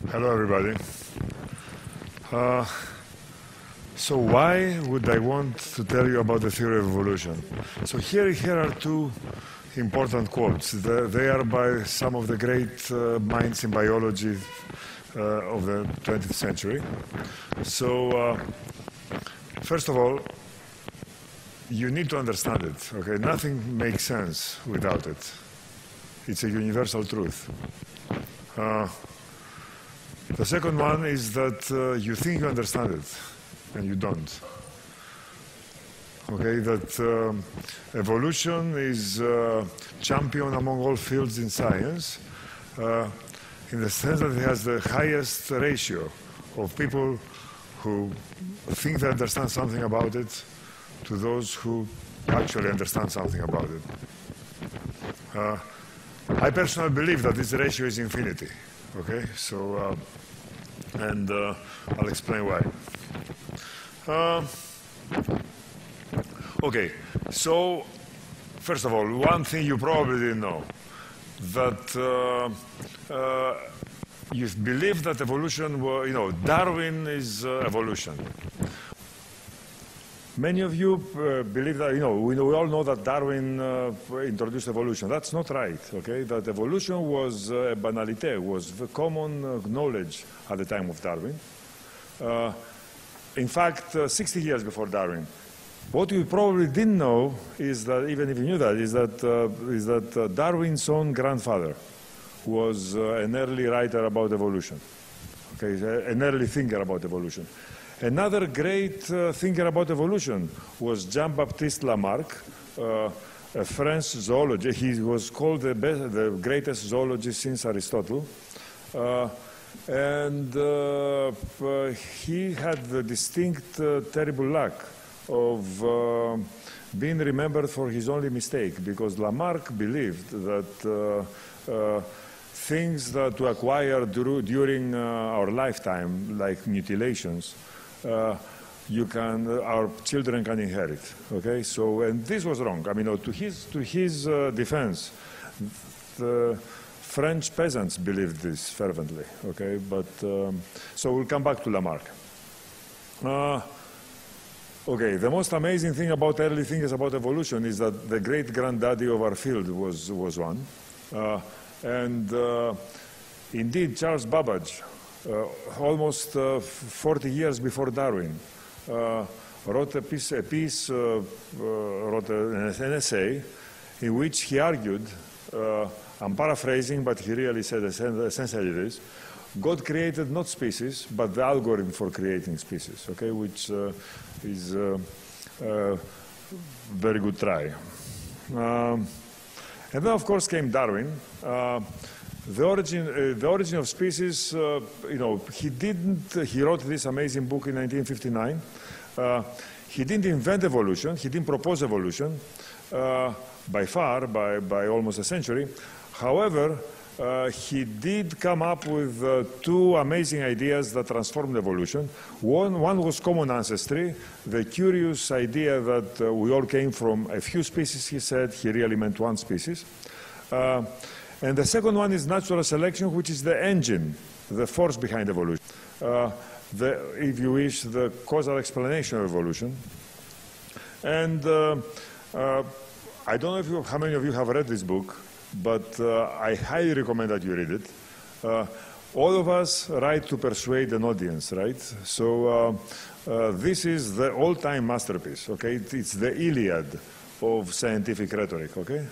Hello, everybody. Uh, so why would I want to tell you about the theory of evolution? So here are two important quotes. They are by some of the great minds in biology of the 20th century. So first of all, you need to understand it. Okay, nothing makes sense without it. It's a universal truth. The second one is that you think you understand it, and you don't. Okay, that evolution is champion among all fields in science, in the sense that it has the highest ratio of people who think they understand something about it to those who actually understand something about it. I personally believe that this ratio is infinity. Okay, so and I'll explain why. Okay, so first of all, one thing you probably didn't know, that you believe that evolution, Darwin is evolution. Many of you believe that, we all know that Darwin introduced evolution. That's not right, okay? That evolution was a banalité, was the common knowledge at the time of Darwin. In fact, 60 years before Darwin. What you probably didn't know is that, even if you knew that, is that Darwin's own grandfather was an early writer about evolution, okay? An early thinker about evolution. Another great thinker about evolution was Jean-Baptiste Lamarck, a French zoologist. He was called the greatest zoologist since Aristotle. And he had the distinct, terrible luck of being remembered for his only mistake, because Lamarck believed that things that we acquire during our lifetime, like mutilations, our children can inherit. Okay, so, and this was wrong. I mean, to his defense, the French peasants believed this fervently. Okay, but so we'll come back to Lamarck. Okay, the most amazing thing about early thinkers about evolution is that the great granddaddy of our field was one, and indeed Charles Babbage, almost 40 years before Darwin, wrote an essay in which he argued, I'm paraphrasing, but he really said essentially this: God created not species, but the algorithm for creating species, okay, which is a very good try. And then, of course, came Darwin. The origin of species, he wrote this amazing book in 1959. He didn't invent evolution, he didn't propose evolution, by almost a century. However, he did come up with two amazing ideas that transformed evolution. One was common ancestry, the curious idea that we all came from a few species, he said. He really meant one species. And the second one is natural selection, which is the engine, the force behind evolution. If you wish, the causal explanation of evolution. And I don't know how many of you have read this book, but I highly recommend that you read it. All of us write to persuade an audience, right? So this is the all-time masterpiece, okay? It's the Iliad of scientific rhetoric, okay?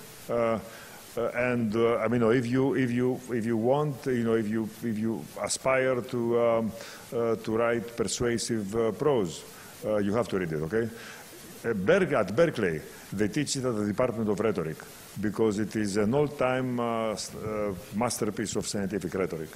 I mean, if you want, if you aspire to write persuasive prose, you have to read it. Okay. At Berkeley, they teach it at the Department of Rhetoric because it is an all-time masterpiece of scientific rhetoric.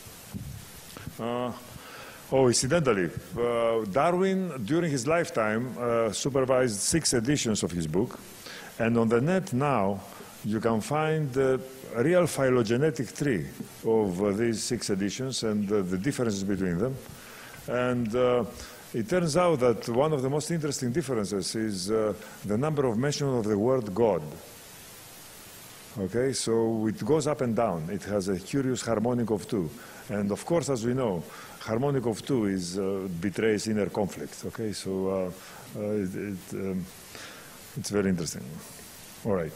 Incidentally, Darwin, during his lifetime, supervised 6 editions of his book, and on the net now, you can find the real phylogenetic tree of these 6 editions and the differences between them. And it turns out that one of the most interesting differences is the number of mentions of the word God. Okay, so it goes up and down. It has a curious harmonic of 2. And of course, as we know, harmonic of 2 is betrays inner conflict. Okay, so it's very interesting. All right.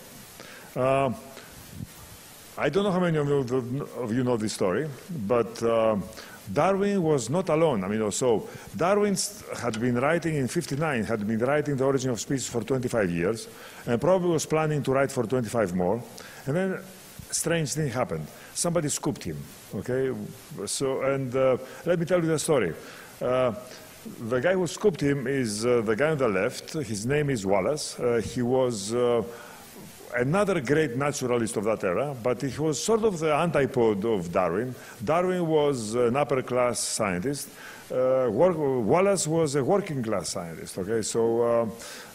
I don't know how many of you know this story, but Darwin was not alone. I mean, so Darwin had been writing in '59, had been writing The Origin of Species for 25 years, and probably was planning to write for 25 more. And then a strange thing happened. Somebody scooped him, okay? So, and let me tell you the story. The guy who scooped him is the guy on the left. His name is Wallace. He was another great naturalist of that era, but he was sort of the antipode of Darwin. Darwin was an upper-class scientist. Wallace was a working-class scientist, okay? So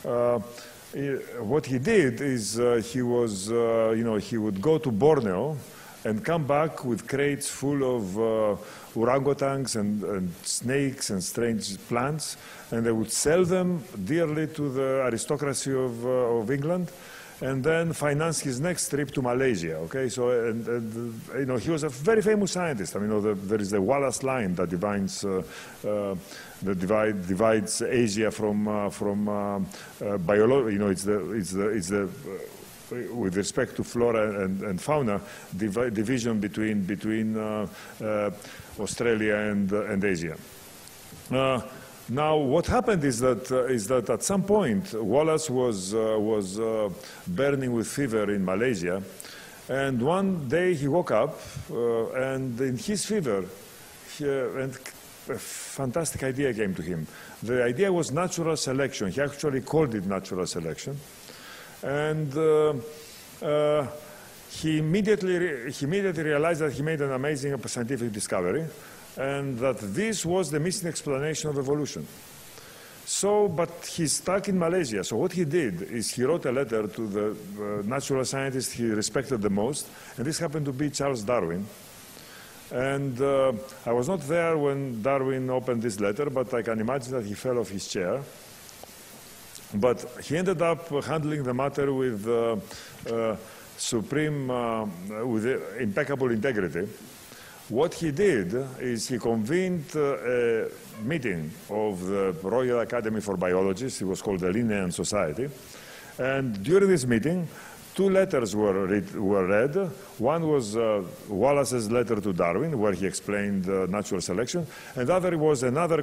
what he did is he was, he would go to Borneo and come back with crates full of orangutans and snakes and strange plants, and they would sell them dearly to the aristocracy of England, and then finance his next trip to Malaysia. Okay, so he was a very famous scientist. I mean, there is the Wallace line that divides Asia from biology. It's the with respect to flora and fauna, division between Australia and Asia. Now, what happened is that at some point, Wallace was burning with fever in Malaysia, and one day he woke up, and in his fever, and a fantastic idea came to him. The idea was natural selection. He actually called it natural selection, and he immediately realized that he made an amazing scientific discovery, and that this was the missing explanation of evolution. So, but he's stuck in Malaysia. So what he did is he wrote a letter to the natural scientist he respected the most, and this happened to be Charles Darwin. And I was not there when Darwin opened this letter, but I can imagine that he fell off his chair. But he ended up handling the matter with with impeccable integrity. What he did is he convened a meeting of the Royal Academy for Biologists. It was called the Linnean Society. And during this meeting, two letters were read. One was Wallace's letter to Darwin, where he explained natural selection. And the other was another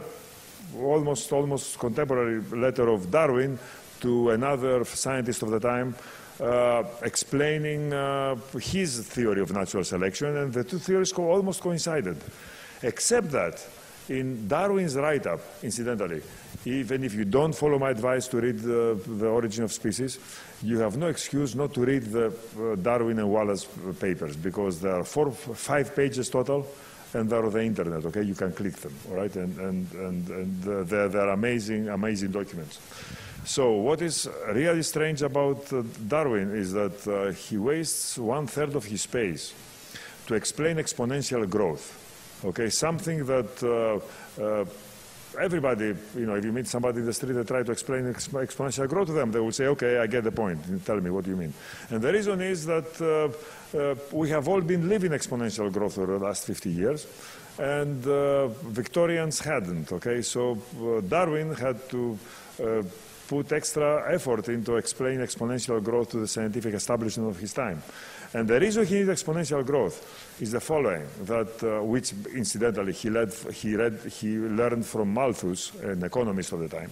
almost contemporary letter of Darwin to another scientist of the time, explaining his theory of natural selection, and the two theories almost coincided, except that in Darwin's write-up, incidentally, even if you don't follow my advice to read The Origin of Species, you have no excuse not to read the Darwin and Wallace papers, because there are 5 pages total, and they're on the internet, okay? You can click them, all right? And they're amazing documents. So what is really strange about Darwin is that he wastes 1/3 of his space to explain exponential growth. Okay, something that everybody, if you meet somebody in the street and try to explain exponential growth to them, they will say, okay, I get the point. Tell me, what do you mean? And the reason is that we have all been living exponential growth over the last 50 years, and Victorians hadn't, okay? So Darwin had to put extra effort into explaining exponential growth to the scientific establishment of his time. And the reason he needed exponential growth is the following, that which incidentally he learned from Malthus, an economist of the time.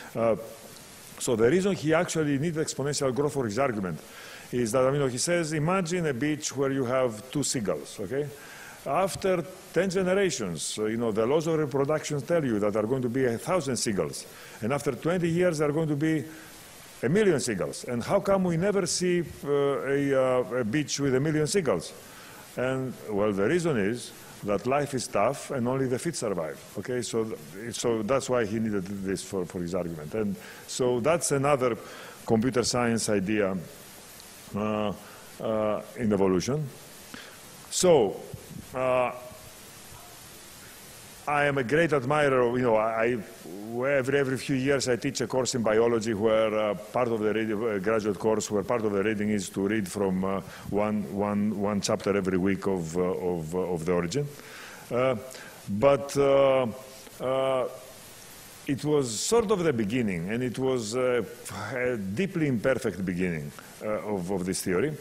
So the reason he actually needed exponential growth for his argument is that, he says, imagine a beach where you have 2 seagulls, okay? After 10 generations, the laws of reproduction tell you that there are going to be 1,000 seagulls. And after 20 years, there are going to be 1,000,000 seagulls. And how come we never see a beach with 1,000,000 seagulls? And, well, the reason is that life is tough and only the fit survive. Okay, so that's why he needed this for his argument. And so that's another computer science idea in evolution. So, I am a great admirer of, every few years I teach a course in biology where part of the graduate course, where part of the reading is to read from one chapter every week of the origin. But it was sort of the beginning, and it was a deeply imperfect beginning of this theory.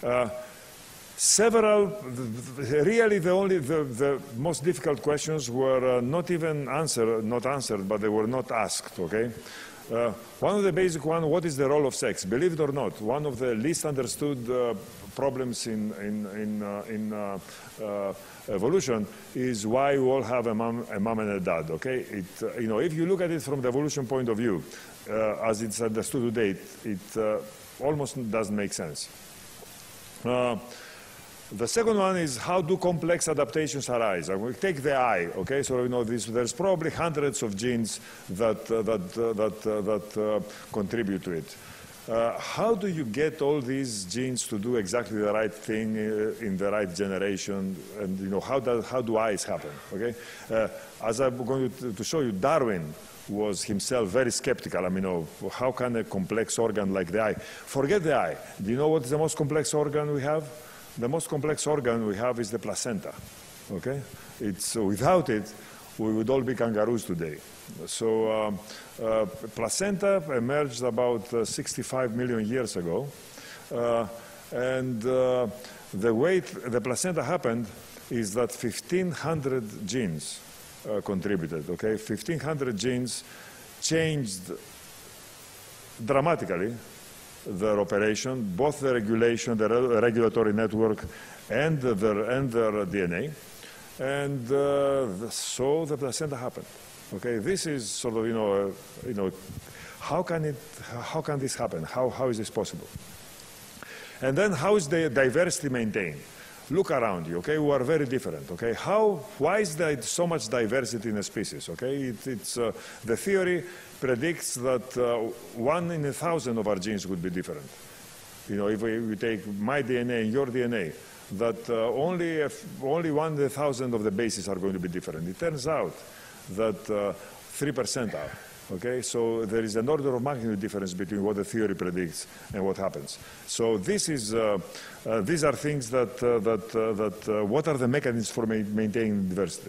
Really the most difficult questions were not answered, but they were not asked, okay? One of the basic ones, what is the role of sex? Believe it or not, one of the least understood problems in evolution is why we all have a mom and a dad, okay? If you look at it from the evolution point of view, as it's understood today, it almost doesn't make sense. The second one is how do complex adaptations arise? I will take the eye, okay? So there's probably hundreds of genes that contribute to it. How do you get all these genes to do exactly the right thing in the right generation? And how do eyes happen? Okay, as I'm going to show you, Darwin was himself very skeptical. I mean, how can a complex organ like the eye? Forget the eye. Do you know what is the most complex organ we have? The most complex organ we have is the placenta. Okay, without it, we would all be kangaroos today. So placenta emerged about 65 million years ago, and the way the placenta happened is that 1,500 genes contributed. Okay, 1,500 genes changed dramatically their operation, both the regulation, the regulatory network, and their DNA, and so the placenta happened. Okay, this is sort of how can this happen? How is this possible? And then how is the diversity maintained? Look around you. Okay, we are very different. Okay, why is there so much diversity in a species? Okay, the theory predicts that 1 in 1,000 of our genes would be different. If we take my DNA and your DNA, that only 1 in 1,000 of the bases are going to be different. It turns out that 3% are. Okay, so there is an order of magnitude difference between what the theory predicts and what happens. So these are things what are the mechanisms for maintaining diversity?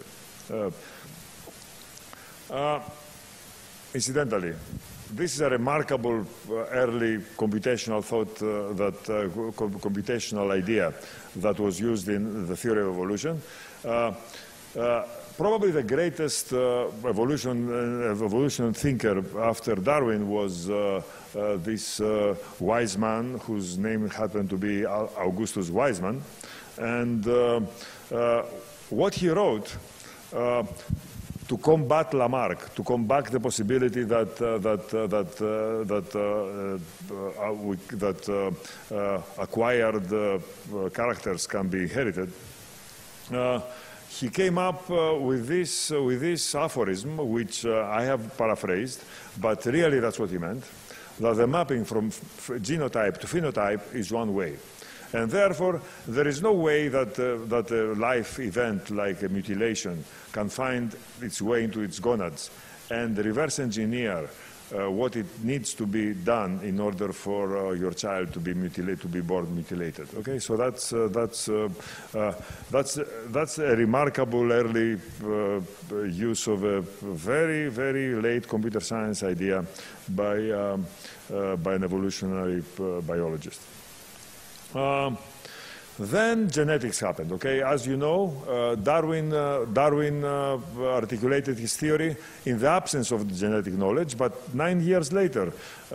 Incidentally, this is a remarkable early computational thought, computational idea that was used in the theory of evolution. Probably the greatest evolution thinker after Darwin was this wise man whose name happened to be Augustus Weismann. And what he wrote to combat Lamarck, to combat the possibility that acquired characters can be inherited, he came up with this aphorism, which I have paraphrased, but really that's what he meant, that the mapping from genotype to phenotype is one way. And therefore, there is no way that a life event like a mutilation can find its way into its gonads and reverse engineer what it needs to be done in order for your child to be mutilated, to be born mutilated. Okay, so that's a remarkable early use of a very, very late computer science idea by an evolutionary biologist. Then genetics happened. Okay, as you know, Darwin articulated his theory in the absence of genetic knowledge. But 7 years later,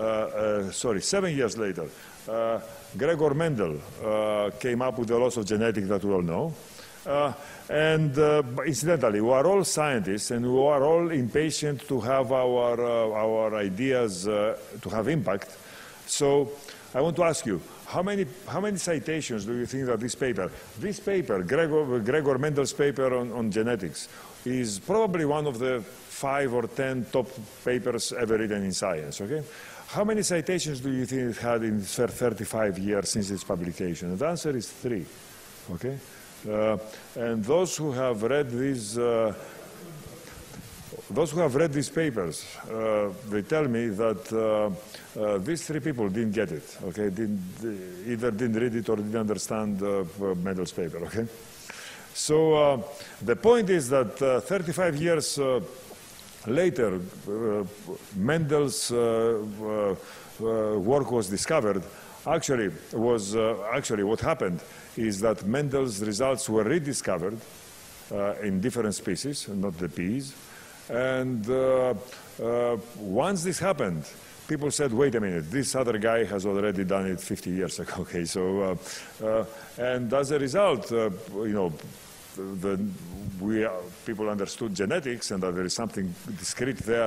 Gregor Mendel came up with the laws of genetics that we all know. Incidentally, we are all scientists, and we are all impatient to have our ideas to have impact. So I want to ask you, how many citations do you think that this paper, Gregor Mendel's paper on genetics, is probably one of the 5 or 10 top papers ever written in science, okay? How many citations do you think it had in 35 years since its publication? And the answer is 3, okay? And those who have read these, those who have read these papers, they tell me that these three people didn't get it, okay? Either didn't read it or didn't understand Mendel's paper, okay? So the point is that 35 years later, Mendel's work was discovered. Actually, what happened is that Mendel's results were rediscovered in different species, not the peas. And once this happened, people said, wait a minute, this other guy has already done it 50 years ago. Okay, so, and as a result, you know, people understood genetics and that there is something discrete there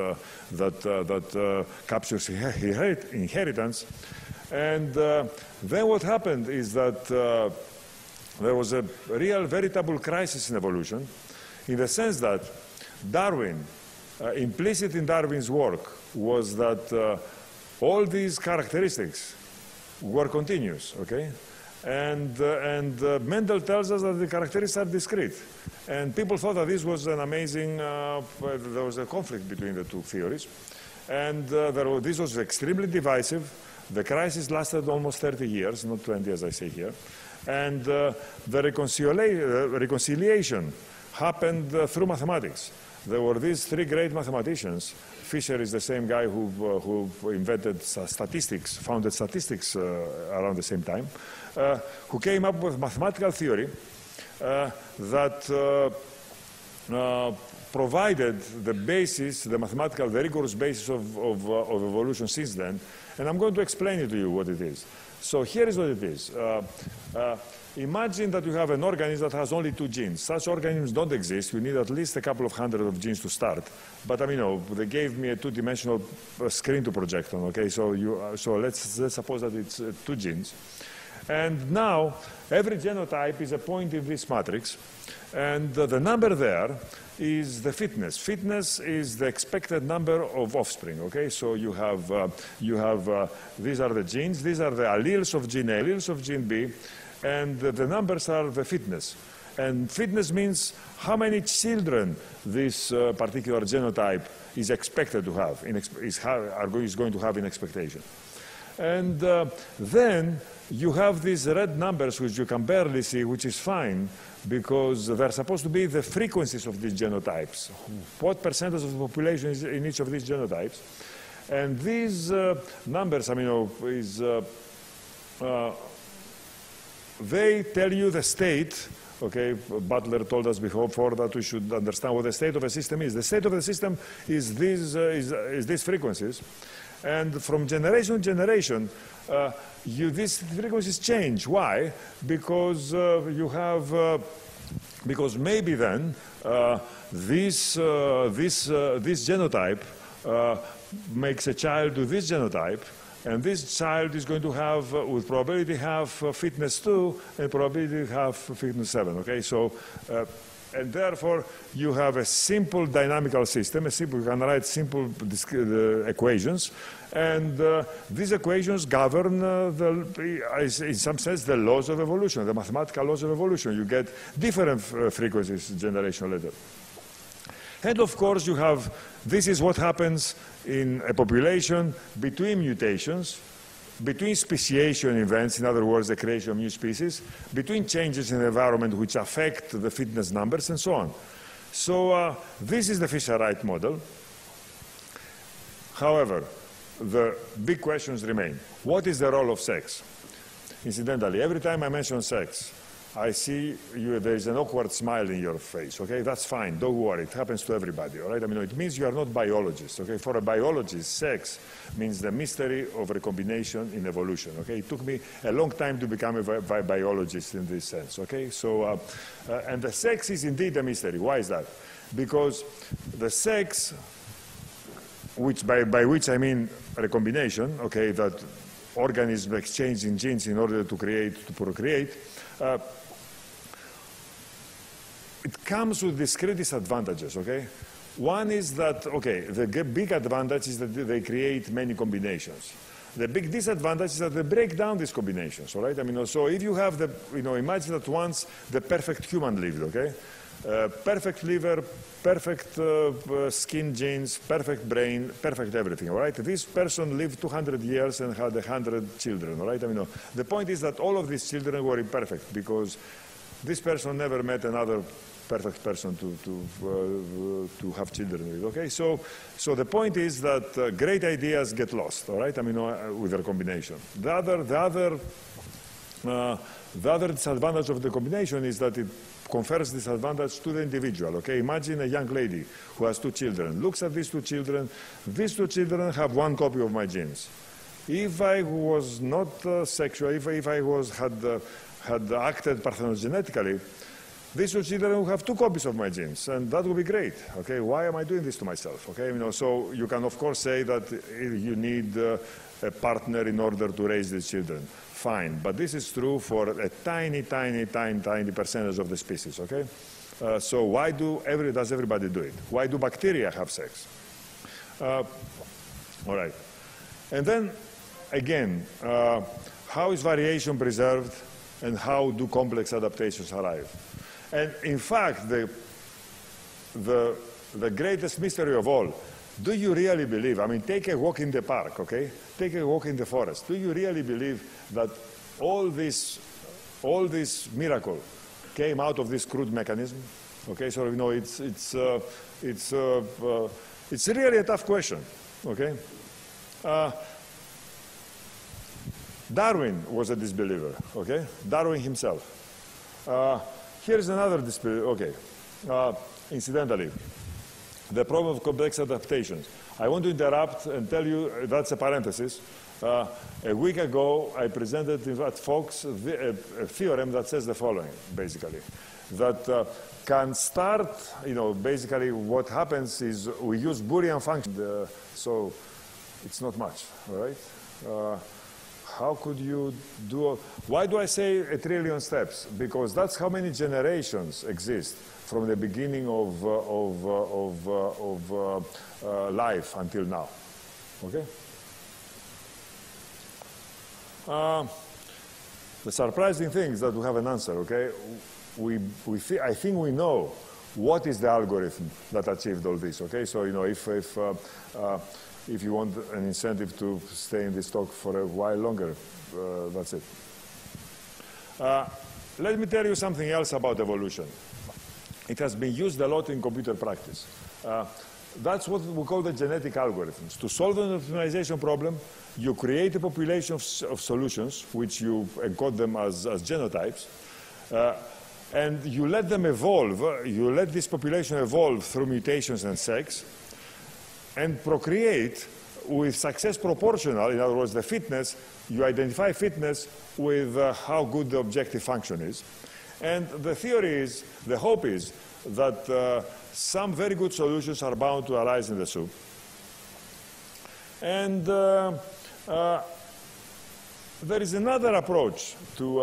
that captures inheritance. And then what happened is that there was a real, veritable crisis in evolution, in the sense that Darwin, implicit in Darwin's work, was that all these characteristics were continuous, okay? And Mendel tells us that the characteristics are discrete. And people thought that this was an amazing, there was a conflict between the two theories. And this was extremely divisive. The crisis lasted almost 30 years, not 20 as I say here. And the reconciliation happened through mathematics. There were these three great mathematicians. Fisher is the same guy who invented statistics, founded statistics around the same time, who came up with mathematical theory that provided the basis, the mathematical, the rigorous basis of evolution since then. And I'm going to explain it to you what it is. So here is what it is. Imagine that you have an organism that has only 2 genes. Such organisms don't exist. You need at least a couple of hundred of genes to start. But I mean, you know, they gave me a 2-dimensional screen to project on. Okay, so let's suppose that it's 2 genes. And now every genotype is a point in this matrix, and the number there is the fitness. Fitness is the expected number of offspring. Okay, so you have these are the genes. These are the alleles of gene A, alleles of gene B. And the numbers are the fitness. And fitness means how many children this particular genotype is expected to have, is going to have in expectation. And then you have these red numbers which you can barely see, which is fine, because they're supposed to be the frequencies of these genotypes. What percentage of the population is in each of these genotypes? And these numbers, I mean, they tell you the state. Okay, Butler told us before that we should understand what the state of a system is. The state of the system is these frequencies, and from generation to generation, these frequencies change. Why? Because because maybe then this genotype makes a child with this genotype. And this child is going to have, with probability, have fitness 2 and probability have fitness 7. Okay, so and therefore you have a simple dynamical system. You can write simple equations, and these equations govern, in some sense, the laws of evolution, the mathematical laws of evolution. You get different frequencies generation later. And of course, you have, this is what happens in a population between mutations, between speciation events, in other words, the creation of new species, between changes in the environment which affect the fitness numbers, and so on. So this is the Fisher-Wright model. However, the big questions remain. What is the role of sex? Incidentally, every time I mention sex, I see there is an awkward smile in your face, okay? That's fine, don't worry, it happens to everybody, all right? I mean, it means you are not biologists, okay? For a biologist, sex means the mystery of recombination in evolution, okay? It took me a long time to become a biologist in this sense, okay? So, and the sex is indeed a mystery. Why is that? Because the sex, by which I mean recombination, okay, that organisms exchanging genes in order to procreate, it comes with discrete disadvantages, okay? One is that, okay, the big advantage is that they create many combinations. The big disadvantage is that they break down these combinations, all right? I mean, so if you have imagine that once the perfect human lived, okay? perfect liver, perfect skin genes, perfect brain, perfect everything, all right? This person lived 200 years and had 100 children, all right? I mean, the point is that all of these children were imperfect because this person never met another perfect person to have children with, okay? So the point is that great ideas get lost, all right? I mean, with their combination. The other disadvantage of the combination is that it confers disadvantage to the individual, okay? Imagine a young lady who has 2 children, looks at these 2 children. These 2 children have 1 copy of my genes. If I was not sexual, if I had acted parthenogenetically, these 2 children will have 2 copies of my genes, and that would be great, okay? Why am I doing this to myself, okay? You know, so you can, of course, say that you need a partner in order to raise these children. Fine, but this is true for a tiny percentage of the species, okay? So why does everybody do it? Why do bacteria have sex? All right. And then, again, how is variation preserved and how do complex adaptations arrive? And in fact, the greatest mystery of all, do you really believe, I mean, take a walk in the park, okay? Take a walk in the forest. Do you really believe that all this miracle came out of this crude mechanism? Okay, so, you know, it's really a tough question, okay? Darwin was a disbeliever, okay? Darwin himself. Here's another disbeliever, okay. Incidentally, the problem of complex adaptations. I want to interrupt and tell you, that's a parenthesis. A week ago, I presented at Fox a theorem that says the following, basically. That can start, you know, basically what happens is we use Boolean function, so it's not much, all right? How could you do, why do I say 1 trillion steps? Because that's how many generations exist from the beginning of life until now, okay? The surprising thing is that we have an answer, okay? I think we know what is the algorithm that achieved all this, okay? So, you know, if you want an incentive to stay in this talk for a while longer, that's it. Let me tell you something else about evolution. It has been used a lot in computer practice. That's what we call the genetic algorithms. To solve an optimization problem, you create a population of solutions, which you encode them as genotypes, and you let them evolve. You let this population evolve through mutations and sex, and procreate with success proportional. In other words, the fitness, you identify fitness with how good the objective function is. And the theory is, the hope is, that some very good solutions are bound to arise in the soup. And there is another approach to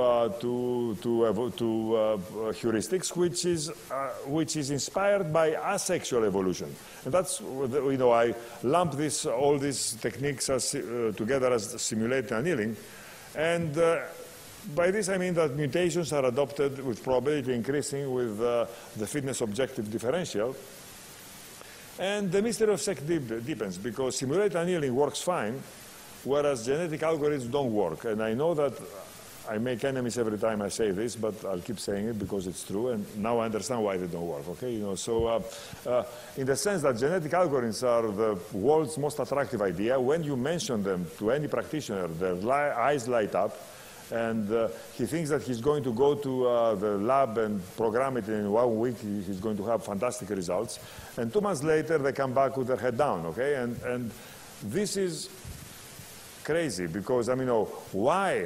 heuristics, which is inspired by asexual evolution, and that's, you know, I lump all these techniques together as simulated annealing, and by this I mean that mutations are adopted with probability increasing with the fitness objective differential, and the mystery of sex deepens because simulated annealing works fine, whereas genetic algorithms don't work. And I know that I make enemies every time I say this, but I'll keep saying it because it's true, and now I understand why they don't work, okay? You know, so in the sense that genetic algorithms are the world's most attractive idea, when you mention them to any practitioner, their eyes light up, and he thinks that he's going to go to the lab and program it in 1 week, he's going to have fantastic results, and 2 months later they come back with their head down, okay? And this is crazy because, I mean, why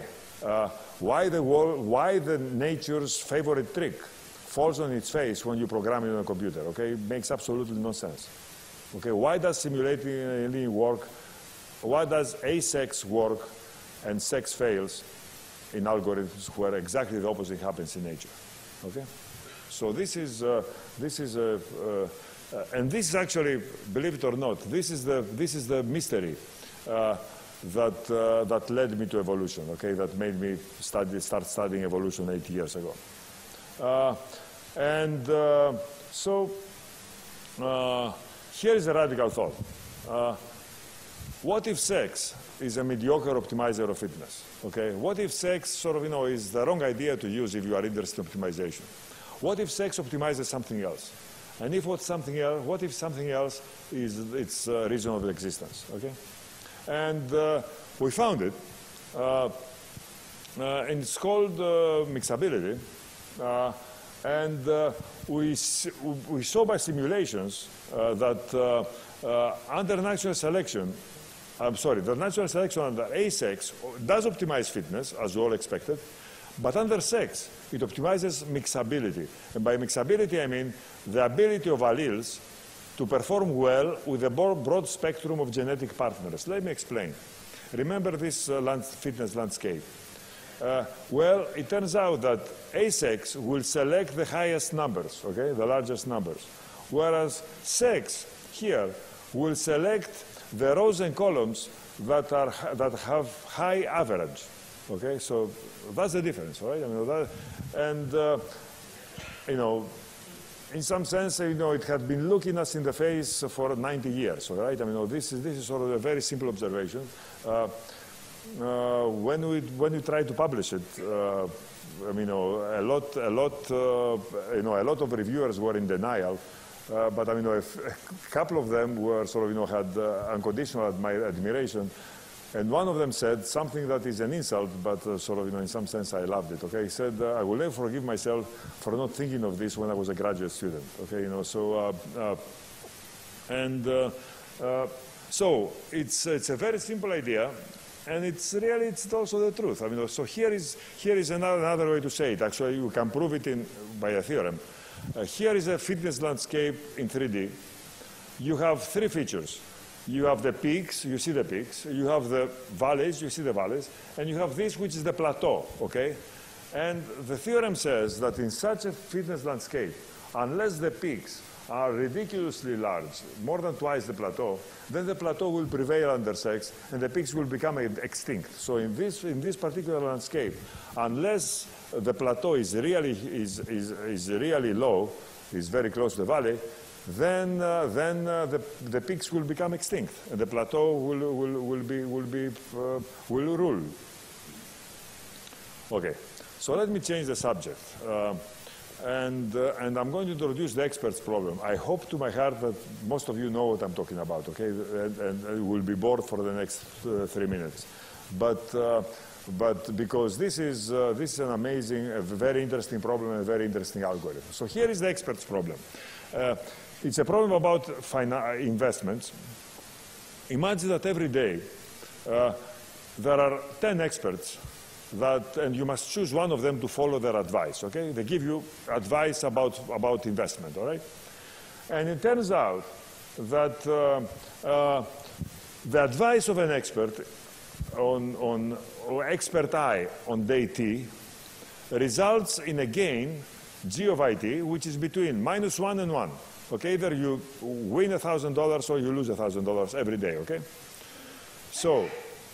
the nature's favorite trick falls on its face when you program it on a computer, okay? It makes absolutely no sense. Okay, why does simulating annealing work? Why does asex work and sex fails in algorithms where exactly the opposite happens in nature? Okay, so this is actually, believe it or not, this is the mystery that led me to evolution. Okay, that made me start studying evolution 8 years ago. And here is a radical thought. What if sex is a mediocre optimizer of fitness? Okay? What if sex sort of, is the wrong idea to use if you are interested in optimization? What if sex optimizes something else? And if what if something else is its reason of existence? Okay? And we found it, and it's called mixability. And we saw by simulations that under natural selection, the natural selection under asex does optimize fitness, as we all expected, but under sex, it optimizes mixability. And by mixability, I mean the ability of alleles to perform well with a broad spectrum of genetic partners. Let me explain. Remember this fitness landscape. Well, it turns out that asex will select the highest numbers, okay, the largest numbers, whereas sex here will select the rows and columns that have high average. Okay, so that's the difference, right? I mean, in some sense, it had been looking us in the face for 90 years, right? I mean, this is sort of a very simple observation. When we tried to publish it, a lot of reviewers were in denial. But I mean, a couple of them were sort of, had unconditional admiration, and one of them said something that is an insult, but sort of, in some sense, I loved it. Okay, he said, "I will never forgive myself for not thinking of this when I was a graduate student." Okay, so it's a very simple idea, and it's also the truth. I mean, so here is another way to say it. Actually, you can prove it by a theorem. Here is a fitness landscape in 3D. You have three features. You have the peaks, you see the peaks. You have the valleys, you see the valleys. And you have this, which is the plateau, okay? And the theorem says that in such a fitness landscape, unless the peaks are ridiculously large, more than twice the plateau, then the plateau will prevail under sex, and the peaks will become extinct. So in this particular landscape, unless the plateau is really low, is very close to the valley, then the peaks will become extinct, and the plateau will rule. Okay, so let me change the subject. And I'm going to introduce the expert's problem. I hope to my heart that most of you know what I'm talking about, okay? And will be bored for the next 3 minutes. But because this is an amazing, a very interesting problem and a very interesting algorithm. So here is the expert's problem. It's a problem about investments. Imagine that every day there are 10 experts and you must choose one of them to follow their advice, okay? They give you advice about investment, all right? And it turns out that the advice of an expert or expert I on day T results in a gain, G of IT, which is between -1 and 1. Okay, either you win $1,000 or you lose $1,000 every day, okay? So,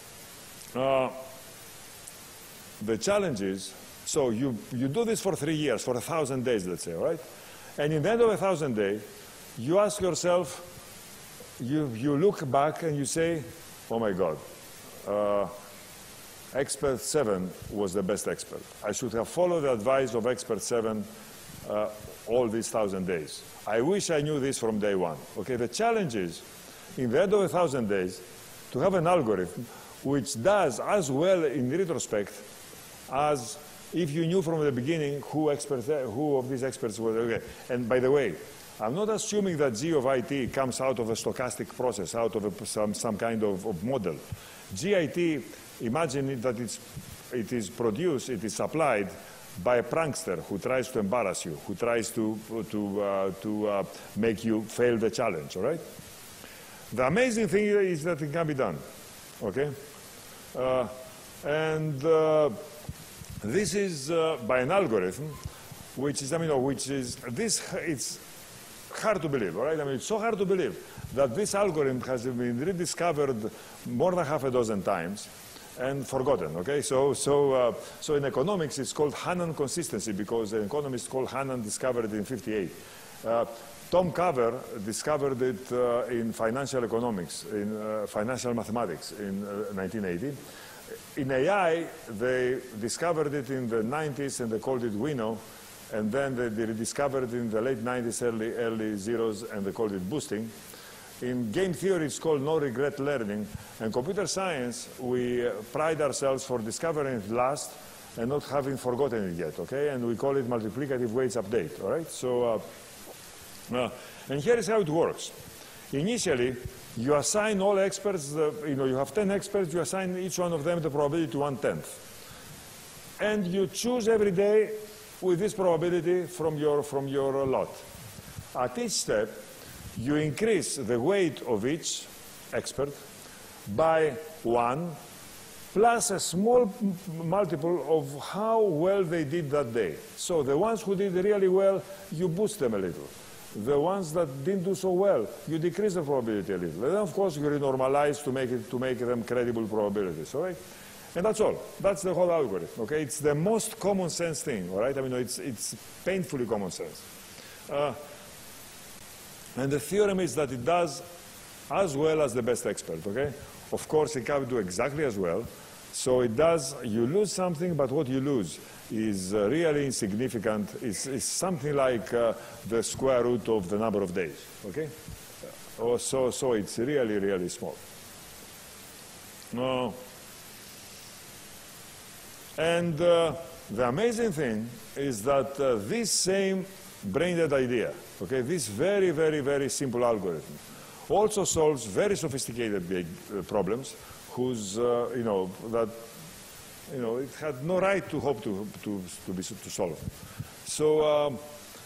the challenge is, so you do this for 3 years, for 1,000 days, let's say, right? And in the end of 1,000 days, you ask yourself, you look back and you say, oh my God, expert 7 was the best expert. I should have followed the advice of expert 7 all these 1,000 days. I wish I knew this from day 1. Okay, the challenge is, in the end of 1,000 days, to have an algorithm which does as well in retrospect as if you knew from the beginning who of these experts were. Okay. And by the way, I'm not assuming that G of IT comes out of a stochastic process, out of some kind of model. GIT, imagine that it is produced, it is supplied by a prankster who tries to embarrass you, who tries to make you fail the challenge, all right? The amazing thing is that it can be done, okay? This is by an algorithm, which is, it's hard to believe, all right? I mean, it's so hard to believe that this algorithm has been rediscovered more than half a dozen times. and forgotten, okay? So in economics, it's called Hannan consistency because an economist called Hannan discovered it in 58. Tom Carver discovered it in financial economics, in financial mathematics in 1980. In AI, they discovered it in the 90s and they called it Wino. And then they rediscovered it in the late 90s, early zeros, and they called it boosting. In game theory, it's called no-regret learning. And computer science, we pride ourselves for discovering it last and not having forgotten it yet, okay? And we call it multiplicative weights update, all right? So, and here is how it works. Initially, you assign all experts, you have 10 experts, you assign each one of them the probability to 1/10. And you choose every day with this probability from your lot. At each step, you increase the weight of each expert by 1 plus a small multiple of how well they did that day. So the ones who did really well, you boost them a little. The ones that didn't do so well, you decrease the probability a little. And then, of course, you renormalize to make them credible probabilities, all right? And that's all. That's the whole algorithm, okay? It's the most common sense thing, all right? I mean, it's painfully common sense. And the theorem is that it does as well as the best expert, okay? Of course, it can't do exactly as well. So it does, you lose something, but what you lose is really insignificant. It's something like the square root of the number of days, okay? So it's really, really small. And the amazing thing is that this same brain-dead idea, okay, this very, very, very simple algorithm, also solves very sophisticated big problems whose, it had no right to hope to solve. So,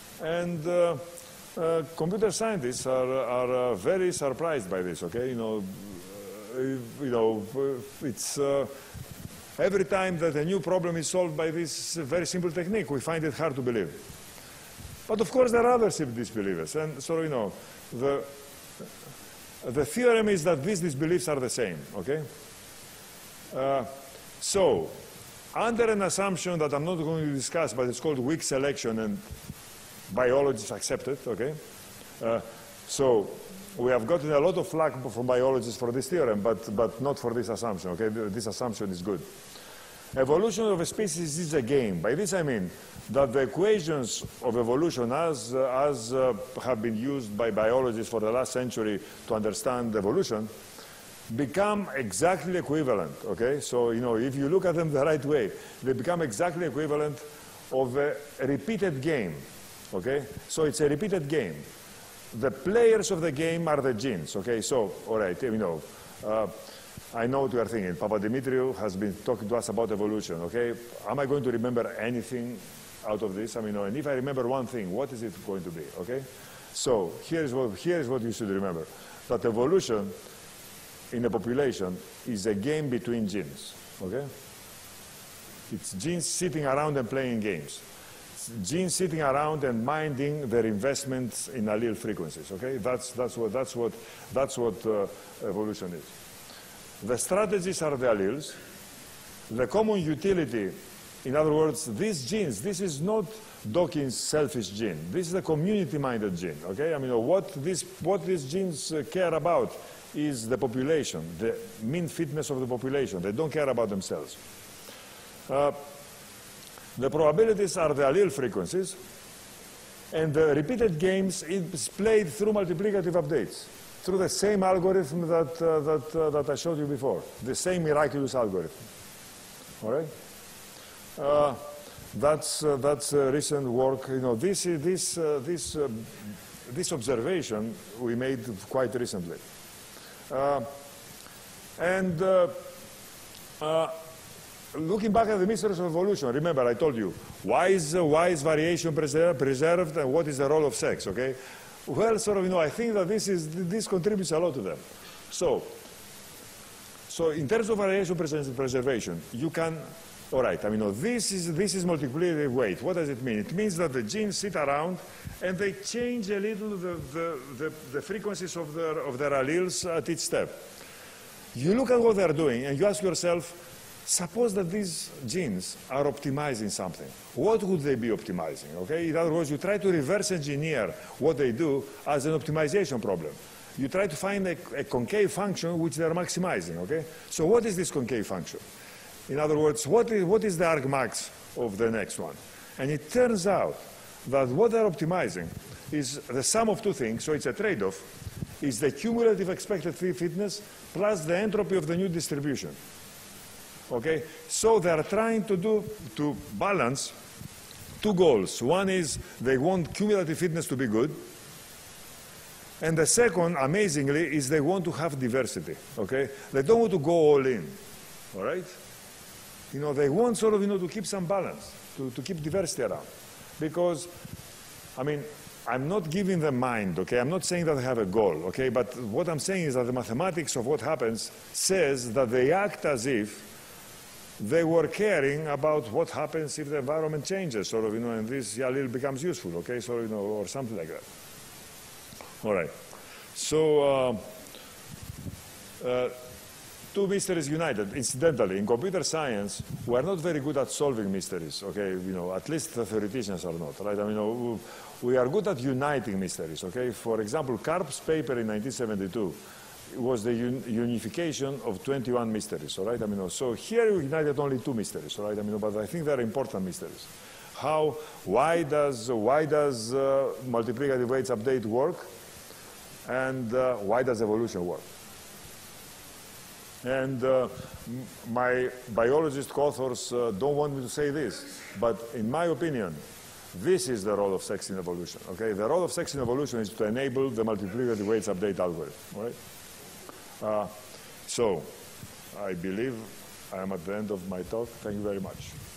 computer scientists are very surprised by this, okay? It's every time that a new problem is solved by this very simple technique, we find it hard to believe. But of course, there are other disbelievers, and so the theorem is that these disbeliefs are the same. Okay. So, under an assumption that I'm not going to discuss, but it's called weak selection, and biologists accept it. Okay. So we have gotten a lot of flack from biologists for this theorem, but not for this assumption. Okay. This assumption is good. Evolution of a species is a game. By this I mean that the equations of evolution as have been used by biologists for the last century to understand evolution become exactly equivalent, okay? So, if you look at them the right way, they become exactly equivalent of a repeated game, okay? So it's a repeated game. The players of the game are the genes, okay? So, all right, I know what you are thinking. Papadimitriou has been talking to us about evolution, okay? Am I going to remember anything out of this? I mean, and if I remember one thing, what is it going to be, okay? So here is what you should remember, that evolution in a population is a game between genes, okay? It's genes sitting around and playing games. It's genes sitting around and minding their investments in allele frequencies, okay? That's what evolution is. The strategies are the alleles. The common utility, in other words, these genes, this is not Dawkins' selfish gene. This is a community-minded gene, okay? I mean, what these genes care about is the population, the mean fitness of the population. They don't care about themselves. The probabilities are the allele frequencies, and the repeated games is played through multiplicative updates, through the same algorithm that I showed you before, the same miraculous algorithm. All right? That's recent work. This observation we made quite recently. Looking back at the mysteries of evolution, remember I told you, why is variation preserved and what is the role of sex, okay? Well, I think that this contributes a lot to them. So in terms of variation preservation, you can, all right, I mean, this is multiplicative weight. What does it mean? It means that the genes sit around and they change a little the frequencies of their alleles at each step. You look at what they're doing and you ask yourself, Suppose that these genes are optimizing something. What would they be optimizing? Okay? In other words, you try to reverse engineer what they do as an optimization problem. You try to find a concave function which they're maximizing. Okay? So what is this concave function? In other words, what is the argmax of the next one? And it turns out that what they're optimizing is the sum of two things, so it's a trade-off, is the cumulative expected fitness plus the entropy of the new distribution. Okay? So they're trying to balance two goals. One is they want cumulative fitness to be good, and the second, amazingly, is they want to have diversity. Okay? They don't want to go all in. All right? You know, they want sort of, to keep some balance, to keep diversity around. Because, I mean, I'm not giving them mind, okay? I'm not saying that they have a goal, okay? But what I'm saying is that the mathematics of what happens says that they act as if they were caring about what happens if the environment changes, sort of, and this allele becomes useful, okay? So, or something like that. All right. So, two mysteries united. Incidentally, in computer science, we are not very good at solving mysteries, okay? At least the theoreticians are not, right? I mean, we are good at uniting mysteries, okay? For example, Karp's paper in 1972 was the unification of 21 mysteries, all right? I mean, so here we united only 2 mysteries, all right? I mean, but I think they're important mysteries. Why does multiplicative weights update work? And why does evolution work? And my biologist co-authors don't want me to say this, but in my opinion, this is the role of sex in evolution, okay? The role of sex in evolution is to enable the multiplicative weights update algorithm, all right? So I believe I am at the end of my talk. Thank you very much.